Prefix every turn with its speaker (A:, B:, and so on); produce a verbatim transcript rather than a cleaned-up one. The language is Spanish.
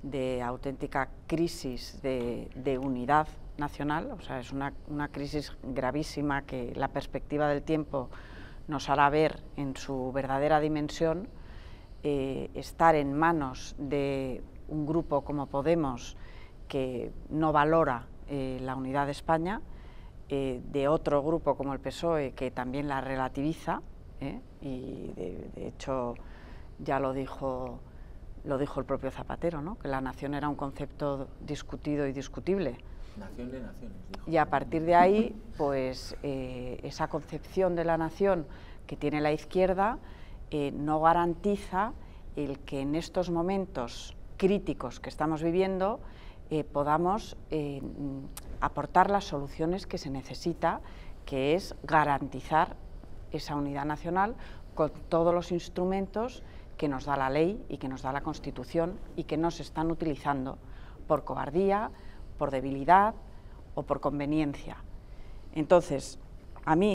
A: de auténtica crisis de, de unidad nacional, o sea, es una, una crisis gravísima que la perspectiva del tiempo nos hará ver en su verdadera dimensión. Eh, estar en manos de un grupo como Podemos, que no valora eh, la unidad de España, eh, de otro grupo como el P S O E, que también la relativiza, eh, y de, de hecho ya lo dijo, lo dijo el propio Zapatero, ¿no?, que la nación era un concepto discutido y discutible.
B: Nación de naciones, dijo.
A: Y a partir de ahí, pues eh, esa concepción de la nación que tiene la izquierda eh, no garantiza el que en estos momentos críticos que estamos viviendo eh, podamos eh, aportar las soluciones que se necesita, que es garantizar esa unidad nacional con todos los instrumentos que nos da la ley y que nos da la Constitución y que no se están utilizando por cobardía, por debilidad o por conveniencia. Entonces, a mí